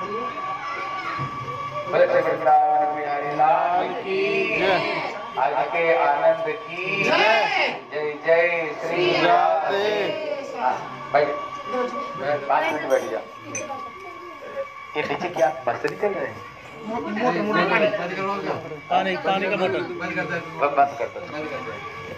बोले वृंदावन बिहारी लाल की, आज के आनंद की जय जय श्री राधे। भाई 5 मिनट बैठ जा। ये नीचे क्या बस नहीं चल रहे हैं? पानी का मोटर बंद कर दो।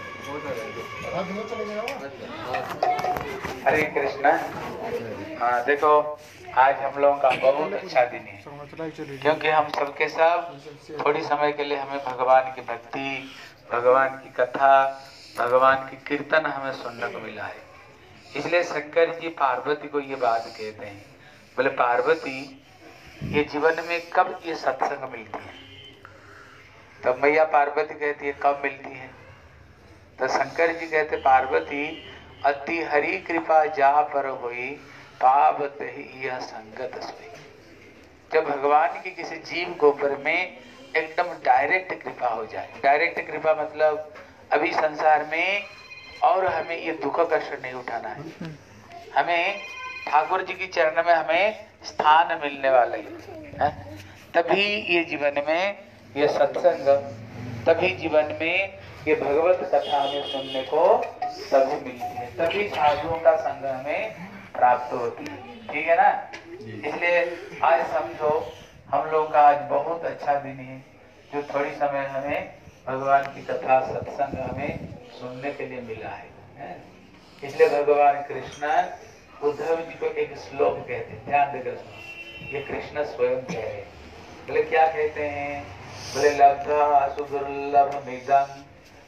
हरे कृष्णा। हाँ देखो, आज हम लोगों का बहुत अच्छा दिन है, क्योंकि हम सबके सब थोड़ी समय के लिए हमें भगवान की भक्ति, भगवान की कथा, भगवान की कीर्तन हमें सुनने को मिला है। इसलिए शंकर जी पार्वती को ये बात कहते हैं, बोले पार्वती ये जीवन में कब ये सत्संग मिलती है? तब मैया पार्वती कहती है कब मिलती है? तो शंकर जी कहते पार्वती अति हरि कृपा जा पर हुई, पावत ही यह संगत सोई। जब भगवान की किसी जीव के ऊपर में एकदम डायरेक्ट कृपा हो जाए। डायरेक्ट कृपा मतलब अभी संसार में और हमें ये दुख कष्ट नहीं उठाना है, हमें ठाकुर जी की चरण में हमें स्थान मिलने वाले है। तभी ये जीवन में ये सत्संग, तभी जीवन में ये भगवत कथा हमें सुनने को तभी मिलती है, तभी साधुओं का संग हमें प्राप्त होती है। ठीक है ना? इसलिए आज समझो हम लोग का आज बहुत अच्छा दिन है, जो थोड़ी समय हमें भगवान की कथा सत्संग हमें सुनने के लिए मिला है। इसलिए भगवान कृष्ण उद्धव जी को एक श्लोक कहते हैं, ध्यान देकर सुनो। ये कृष्ण स्वयं कह रहे हैं। बोले क्या कहते हैं? बोले लब्धा सुदुर्लभ मिदं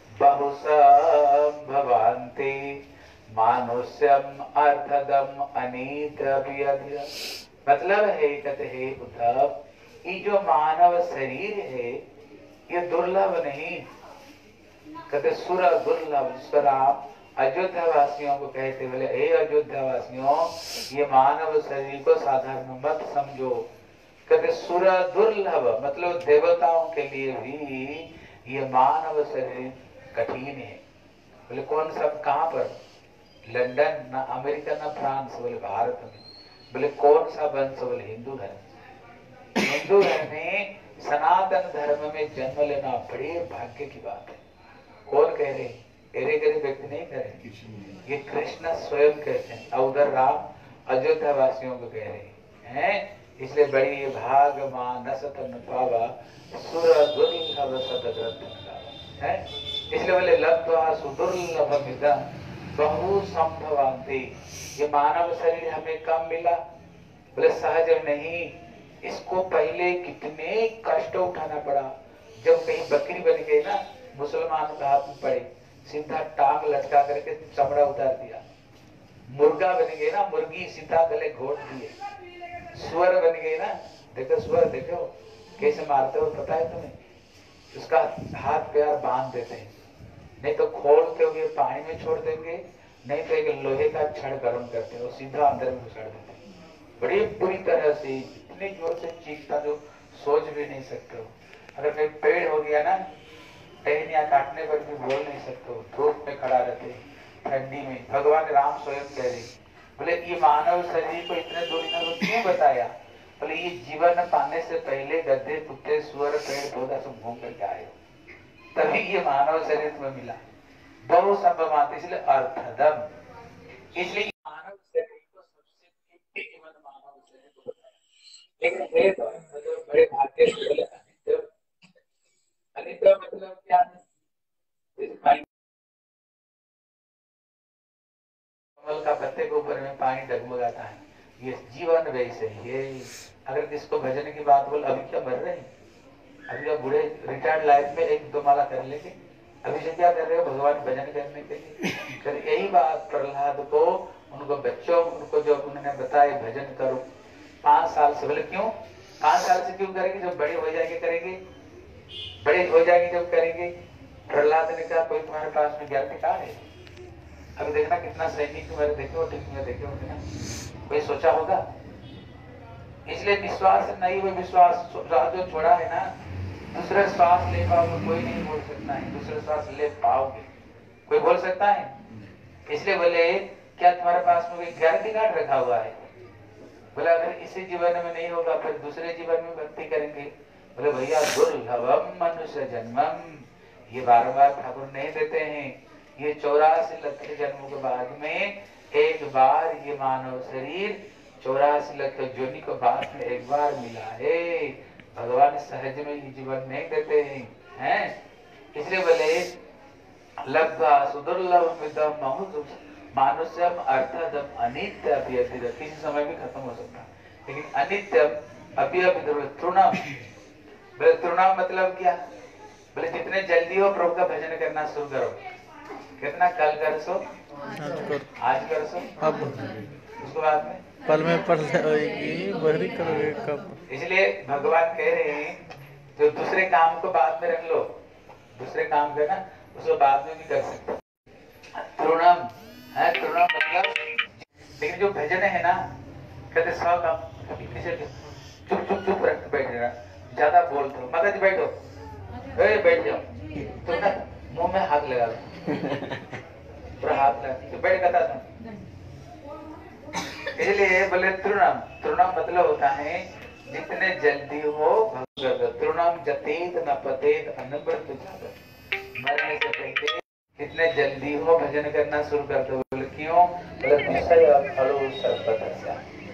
बहुसंभवान्ति मानुष्यम अर्थदम अनीत अभियध्य। मतलब है, कहते हैं उद्धव, ये जो मानव शरीर है ये दुर्लभ नहीं, कहते सुर दुर्लभ। जिसको राम अयोध्या वासियों को कहते, बोले हे अयोध्या वासियों, ये मानव शरीर को साधारण मत समझो। कहते सुर दुर्लभ मतलब देवताओं के लिए भी ये मानव शरीर कठिन है। बोले कौन सब कहाँ पर? लंदन ना अमेरिका ना फ्रांस, बोले भारत में। बोले कौन सा वंश? बोले हिंदू धर्म। हिंदू धर्म में सनातन धर्म में जन्म लेना बड़े भाग्य की बात है। कौन कह रहे? गरीब व्यक्ति नहीं कह रहे, ये कृष्ण स्वयं कहते हैं। और उधर राम अयोध्या वासियों को कह रहे हैं। इसलिए बड़ी भाग मानस तन पावा सुर दुर्लभ सतग्रंथ है। इसलिए बोले लब्ध्वा सुदुर्लभ मिदं बहु संभवान्ति। ये मानव शरीर हमें कम मिला? बोले सहज नहीं, इसको पहले कितने कष्ट उठाना पड़ा। जब कहीं बकरी बन गई ना, मुसलमानों का हाथ में पड़े, सीधा टांग लटका करके चमड़ा उतार दिया। मुर्गा बन गई ना, मुर्गी सीधा गले घोट दिए। स्वर बन गई ना, देखो स्वर देखो कैसे मारते हो, पता है तुम्हें? उसका हाथ पैर बांध देते हैं, नहीं तो खोलते हुए पानी में छोड़ देंगे, नहीं तो एक लोहे का छड़ गर्म करते हैं, वो सीधा अंदर में घुसा देते हैं। बड़ी बुरी तरह से, इतनी जोर से चीखता जो सोच भी नहीं सकते हो। अगर कोई पेड़ हो गया ना, टहनियां काटने पर भी बोल नहीं सकते हो, धूप में खड़ा रहते, ठंडी में। भगवान राम स्वयं कह रहे, बोले ये मानव शरीर को इतने दूर क्यों बताया? बोले ये जीवन पाने से पहले गधे कुत्ते सुअर पेड़ पौधा सब घूम करके आए, तभी ये मानव शरीर में मिला। बहुत संभव, इसलिए अर्थदम, इसलिए मानव शरीर को सबसे जीवन मानव शरीर को बताया। लेकिन है तो मतलब बड़े भाग्य से बोले अनित्य। अनित्य मतलब क्या है? कमल का पत्ते के ऊपर में पानी डगमगाता है, ये जीवन वैसे ये। अगर किसको भजन की बात बोल, अभी क्या मर रहे हैं? अभी क्या बूढ़े रिटायर्ड लाइफ में 1-2 माला कर लेंगे? अभी से क्या कर रहे हो? भगवान भजन करने के लिए। फिर यही बात प्रहलाद को, उनको बच्चों, उनको जब उन्होंने बताया भजन करो 5 साल से। बोले क्यों 5 साल से? क्यों करेंगे? जब बड़े हो जाएंगे करेंगे, बड़े हो जाएंगे जब करेंगे। प्रहलाद ने कहा कोई तुम्हारे पास में ज्ञान कहाँ है? अभी देखना कितना सैनिक तुम्हारे देखे हो, ठीक में देखे होंगे ना, कोई सोचा होगा? इसलिए विश्वास नहीं, वो विश्वास जो छोड़ा है ना, दूसरा श्वास ले पाओगे कोई नहीं बोल सकता है, दूसरा श्वास ले पाओगे कोई बोल सकता है? इसलिए बोले क्या तुम्हारे पास में कोई गारंटी कार्ड रखा हुआ है? बोले अगर इसी जीवन में नहीं होगा फिर दूसरे जीवन में भक्ति करेंगे। बोले भैया दुर्लभम मनुष्य जन्मम, ये बार बार ठाकुर नहीं देते हैं, ये 84 लाख जन्मों के बाद में एक बार ये मानव शरीर 84 लाख योनि को बाद में एक बार मिला है। भगवान सहज में ये जीवन नहीं देते हैं, इसलिए बोले लब्धा सुदुर्लभ विदम मानुष्यम अर्थदम अनित्य अभी किसी समय भी खत्म हो सकता है, लेकिन अनित्यम अभी तृणम। बोले तृणम मतलब क्या? बोले जितने जल्दी हो प्रभु का भजन करना शुरू करो। कितना कल कर सो, आज कर सो, अब उसके बाद में पल में पढ़ लेगी, बहरी करोगे कब? इसलिए भगवान कह रहे हैं जो दूसरे काम को बाद में रख लो, दूसरे काम करना उसको बाद में भी कर सकते। तृणम है, तृणम मतलब, लेकिन जो भजन है ना कहते 100 काम पीछे चुप चुप चुप रख बैठ जाना, ज्यादा बोलते हो माता जी बैठो, बैठ जाओ, तुम ना मुंह में हाथ लगा लो, पूरा हाथ लगा तो बैठ करता था। इसलिए बोले तृणम, तृणम मतलब होता है जितने जल्दी हो भगवत। तृणम जतेत न पतेत अनव्रत जागत, मरने से पहले कितने जल्दी हो भजन करना शुरू कर दो। बोले क्यों? बोले विषय फलो सर्वतः,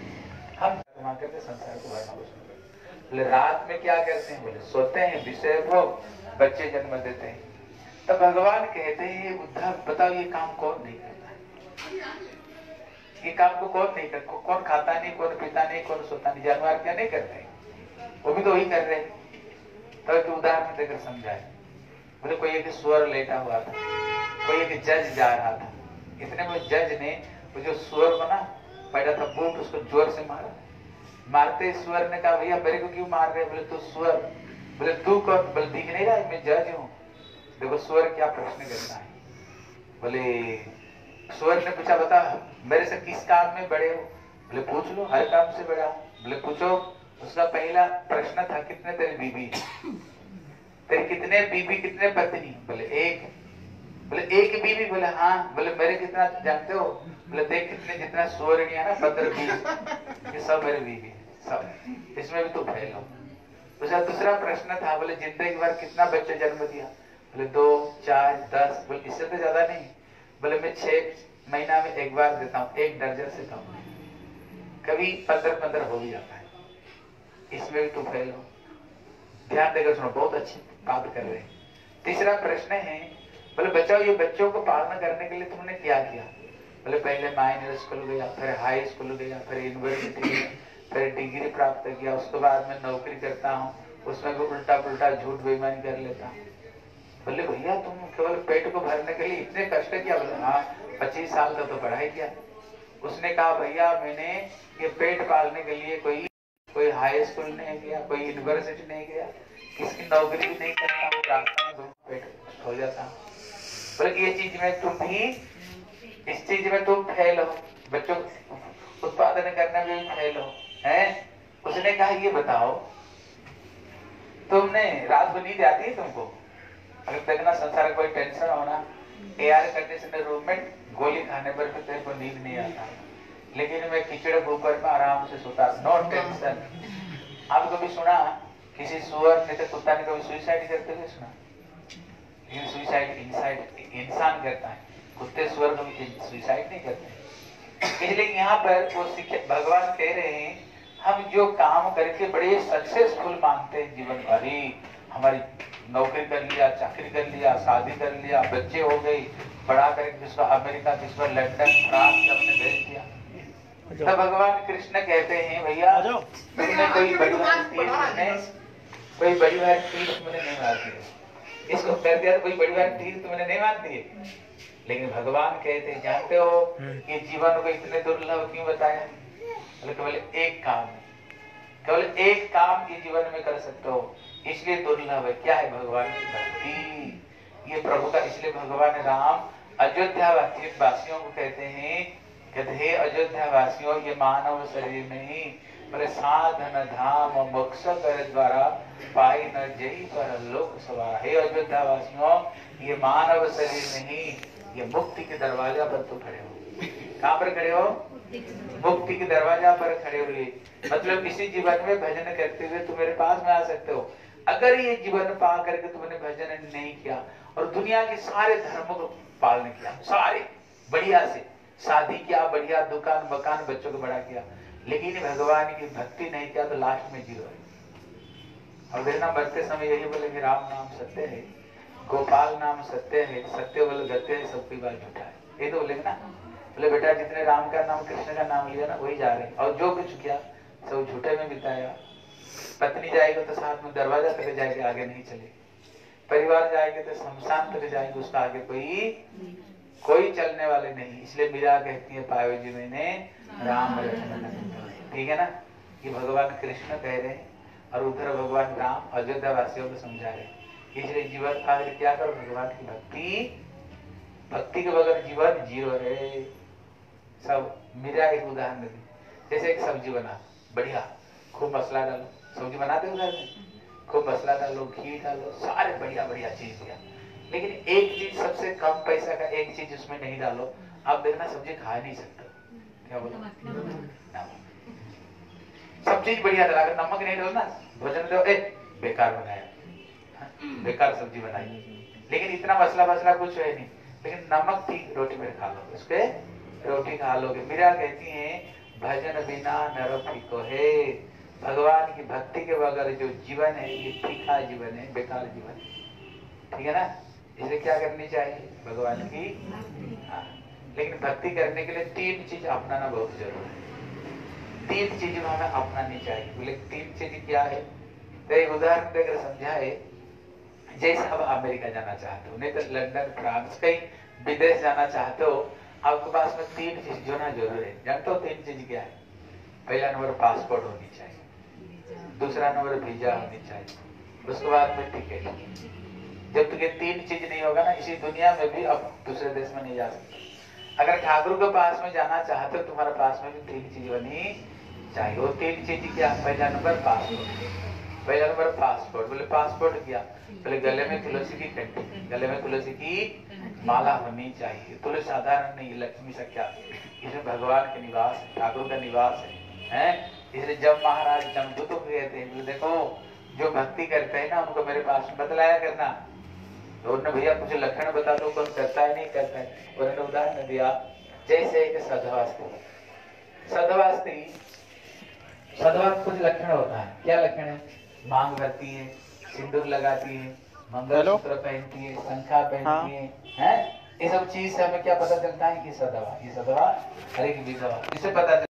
हम वहां करते संसार को भरना शुरू कर। बोले रात में क्या करते हैं? बोले सोते हैं, विषय भोग, बच्चे जन्म देते हैं। तब भगवान कहते हैं उद्धव बताओ ये काम कौन नहीं करता है? ये काम को कौन नहीं करता? कौन खाता नहीं, कौन पीता नहीं, कौन सोता नहीं? जानवर क्या नहीं करते? वो भी तो वही कर रहे हैं। तो एक उदाहरण देकर समझाए। बोले कोई एक सुअर लेटा हुआ था, कोई एक जज जा रहा था, इतने में जज ने वो जो सुअर बना बैठा था बूट उसको जोर से मारा। मारते सुअर ने कहा भैया मेरे को क्यों मार रहे? बोले तू सुअर। बोले तू कौन? बोले दिख नहीं रहा मैं जज हूँ। देखो सुअर क्या प्रश्न करता है। बोले सुअर ने पूछा बता मेरे से किस काम में बड़े हो? बोले पूछ लो, हर काम से बड़ा। बोले पूछो। उसका पहला प्रश्न था कितने तेरे बीबी? तेरे कितने बीबी कितने पत्नी? बोले एक। बोले एक बीबी? बोले हाँ। बोले मेरे कितना जानते हो? बोले देख कितने जितना सुअरनिया ना 15-20 ये सब मेरे बीबी सब, इसमें भी तो फेल हो। उसका दूसरा प्रश्न था बोले जिंदगी भर कितना बच्चे जन्म दिया? बोले 2, 4, 10। बोले इससे तो ज्यादा नहीं। बोले मैं 6 महीना में एक बार देता हूँ, 1 दर्जन से कम, कभी 15-15 हो भी जाता है, इसमें भी तो फेल हो। ध्यान देकर सुनो, बहुत अच्छी बात कर रहे हैं। तीसरा प्रश्न है बोले बच्चों ये बच्चों को पालना करने के लिए तुमने क्या किया? बोले पहले माइनर स्कूल गया, फिर हाई स्कूल गया, फिर यूनिवर्सिटी गया, फिर डिग्री प्राप्त किया, उसके बाद में नौकरी करता हूँ, उसमें भी उल्टा पुल्टा झूठ बेईमानी कर लेता हूँ। बोले भैया तुम केवल पेट को भरने के लिए इतने कष्ट किया? बोले हाँ 25 साल तक तो पढ़ाई किया। उसने कहा भैया मैंने ये पेट पालने के लिए कोई हाई स्कूल नहीं गया, कोई यूनिवर्सिटी नहीं गया, किसकी नौकरी भी नहीं करता, वो रास्ता में पेट हो जाता। बोले ये चीज में तुम भी, इस चीज में तुम फेल हो, बच्चों उत्पादन करने में भी फेल हो हैं? उसने कहा ये बताओ तुमने रात को नींद आती है तुमको? अगर देखना संसार में कोई टेंशन होना, एयर कंडीशनर रूम में गोली खाने पर भी तेरे को नींद नहीं आता, लेकिन मैं कीचड़ के ऊपर में आराम से सोता, नो टेंशन। आप कभी सुना किसी सुअर ने तो कुत्ता ने कभी सुसाइड करते हुए सुना? लेकिन सुसाइड इनसाइड इंसान करता है, कुत्ते सुअर कभी सुसाइड नहीं करते। इसलिए यहाँ पर वो भगवान कह रहे हैं हम जो काम करके बड़े सक्सेसफुल मानते हैं जीवन भर ही, हमारी नौकरी कर लिया, चाकरी कर लिया, शादी कर लिया, बच्चे हो गए, बड़ा करके किसको अमेरिका, किसको लंदन, फ्रांस हमने भेज दिया। तब भगवान कृष्ण कहते हैं भैया तुमने कोई बड़ी बार तीर तुमने नहीं मार दी, इसको कर दिया तो कोई बड़ी बार तीर तुमने नहीं मार दिए। लेकिन भगवान कहते हैं जानते हो ये जीवन को इतने दुर्लभ क्यों बताया? केवल एक काम, केवल एक काम ये जीवन में कर सकते हो, इसलिए दुर्लभ है। क्या है? भगवान की भक्ति, ये प्रभु का। इसलिए भगवान राम अयोध्या वासियों को कहते हैं हे अयोध्या वासियों ये मानव शरीर नहीं मेरे साधन धाम मोक्ष कर द्वारा पाई न जई पर लोक सवार। हे अयोध्या वासियों ये मानव शरीर नहीं, ये मुक्ति के दरवाजा पर तो खड़े हो। कहाँ पर खड़े हो? मुक्ति के दरवाजा पर खड़े हुए, मतलब इसी जीवन में भजन करते हुए तुम मेरे पास में आ सकते हो। अगर ये जीवन पा करके तुमने भजन नहीं किया और दुनिया के सारे धर्मों को पालन किया, सारे बढ़िया से शादी किया, बढ़िया दुकान मकान बच्चों को बड़ा किया, लेकिन भगवान की भक्ति नहीं किया तो लास्ट में जीरो है। और देखना मरते समय यही बोलेंगे राम नाम सत्य है, गोपाल नाम सत्य है, सत्य बल गत्य है, सबकी बात झूठा है, ये तो बोलेंगे ना। बोले बेटा जितने राम का नाम कृष्ण का नाम लिया ना वही जा रहे हैं, और जो कुछ किया सब झूठे में बिताया। पत्नी जाएगी तो साथ में दरवाजा तक जाएगी, आगे नहीं चले। परिवार जाएंगे तो शमशान तक जाएंगे, उसका आगे कोई चलने वाले नहीं। इसलिए मीरा कहती है पायो जी मैंने राम लक्ष्मण, ठीक है ना। ये भगवान कृष्ण कह रहे हैं और उधर भगवान राम अयोध्या वासियों को समझा रहे हैं। इसलिए जीवन आगे क्या करो, भगवान की भक्ति के बगैर जीवन जीरो है सब। मीरा एक उदाहरण दी, जैसे एक सब्जी बना बढ़िया, खूब मसला डालो, सब्जी बनाते हो घर में, खूब मसला डालो, घी डालो, सारे बढ़िया बढ़िया चीज दिया, लेकिन एक चीज सबसे कम पैसा का एक चीज उसमें नहीं डालो, आप देखना सब्जी खा नहीं सकते। क्या बोलो, सब चीज बढ़िया डाला, अगर नमक नहीं डालो ना भोजन दो बेकार बनाया, बेकार सब्जी बनाई। लेकिन इतना मसला मसला कुछ है नहीं, लेकिन नमक थी रोटी में खा लो, उसके रोटी खा लोगे। मीरा कहती है भजन बिना नर फीको है, भगवान की भक्ति के बगैर जो जीवन है ये फीका जीवन है, बेकार जीवन है, ठीक है ना। इसलिए क्या करनी चाहिए, भगवान की लेकिन भक्ति करने के लिए तीन चीज अपनाना बहुत जरूरी है। तीन चीज हमें अपनानी चाहिए। बोले तीन चीज क्या है, तो एक उदाहरण देकर समझाए। जैसे अब अमेरिका जाना चाहते हो, नहीं तो लंदन फ्रांस कहीं विदेश जाना चाहते हो, आपके पास में तीन चीज जो ना जरूर है। जानते हो तीन चीज क्या है? पहला नंबर पासपोर्ट होनी चाहिए, दूसरा नंबर वीजा होनी चाहिए, उसके बाद में टिकट। जब तक ये तीन चीज नहीं होगा ना, इसी दुनिया में भी अब दूसरे देश में नहीं जा सकते। अगर ठाकुर के पास में जाना चाहते हो, तुम्हारे पास में भी तीन चीज होनी चाहिए। वो तीन चीज क्या? पहला नंबर पासपोर्ट, पहला नंबर पासपोर्ट। बोले पासपोर्ट क्या? बोले गले में तुलसी की घंटी, गले में तुलसी की माला होनी चाहिए। तुलसी साधारण नहीं, लक्ष्मी सख्या, इसमें भगवान के निवास है, ठाकुर का निवास है। इसलिए जब महाराज जमदूत को कहते हैं, बोले देखो जो भक्ति करते हैं ना उनको मेरे पास में बतलाया करना। तो उन्होंने भैया कुछ लक्षण बता दो, कौन करता है नहीं करता है। उन्होंने उदाहरण दिया, जैसे एक सधवा स्त्री, सधवा स्त्री, सधवा कुछ लक्षण होता है। क्या लक्षण है? मांग भरती है, सिंदूर लगाती है, मंगलसूत्र पहनती है, शंखा पहनती है, हैं? ये सब चीज से हमें क्या पता चलता है कि सधवा, ये सधवा हर एक विधवा, इसे पता